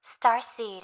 StarSeed.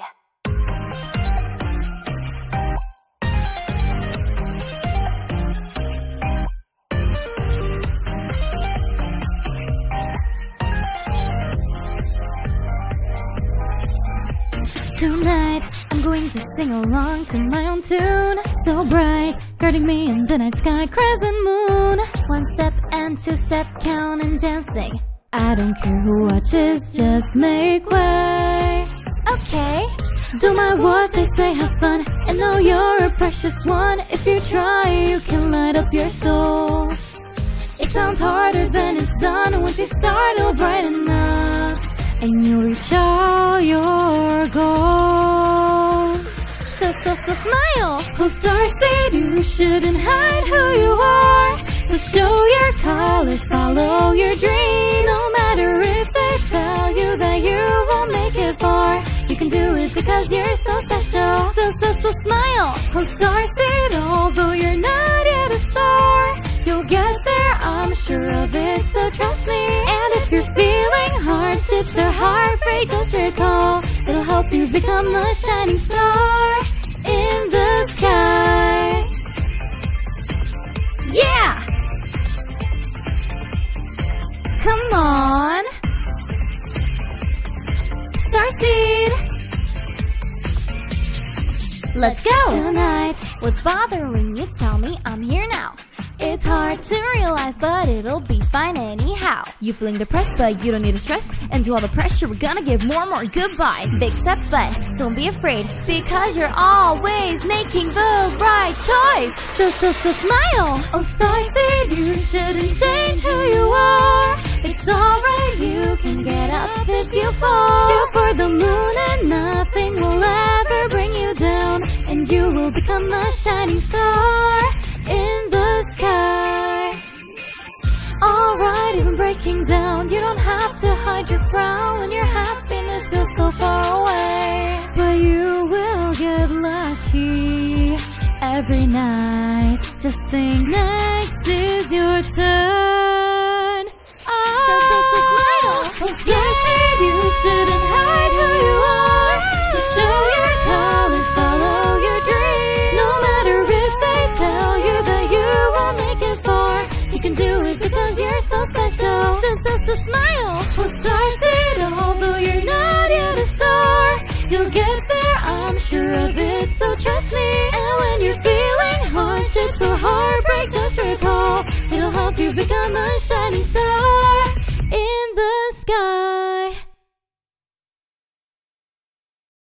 Tonight, I'm going to sing along to my own tune. So bright, guarding me in the night sky, crescent moon. One step and two step, count and dancing. I don't care who watches, just make way. Okay, don't mind what they say, have fun, and know you're a precious one. If you try, you can light up your soul. It sounds harder than it's done. Once you start, it'll brighten up, and you'll reach all your goals. So smile! Oh, StarSeed, you shouldn't hide who you are. So show your colors, follow your dream. No matter if they tell you that you won't make it far, you can do it because you're so special. So smile! Oh, StarSeed, although you're not yet a star, you'll get there, I'm sure of it, so trust me. And if you're feeling hardships or heartbreak, just recall, it'll help you become a shining star in the sky. Yeah! Come on! StarSeed! Let's go! Tonight, what's bothering you? Tell me, I'm here now. It's hard to realize, but it'll be fine anyhow. You feeling depressed, but you don't need to stress. And to all the pressure, we're gonna give more and more goodbyes. Big steps, but don't be afraid, because you're always making the right choice. So smile! Oh, StarSeed, you shouldn't change who you are. It's alright, you can get up if you fall. Shoot for the moon and nothing will ever bring you down, and you will become a shining star in the sky. Alright, even breaking down, you don't have to hide your frown when your happiness feels so far away. But you will get lucky every night. Just think next is your turn. So smile! Oh, StarSeed, you shouldn't hide who you are. Just show your colors, follow your dream. No matter if they tell you that you won't make it far, you can do it because you're so special. So smile! Oh, StarSeed, although you're not yet a star, you'll get there, I'm sure of it, so trust me. And when you're feeling hardships or heartbreak, just recall, it'll help you become a shining star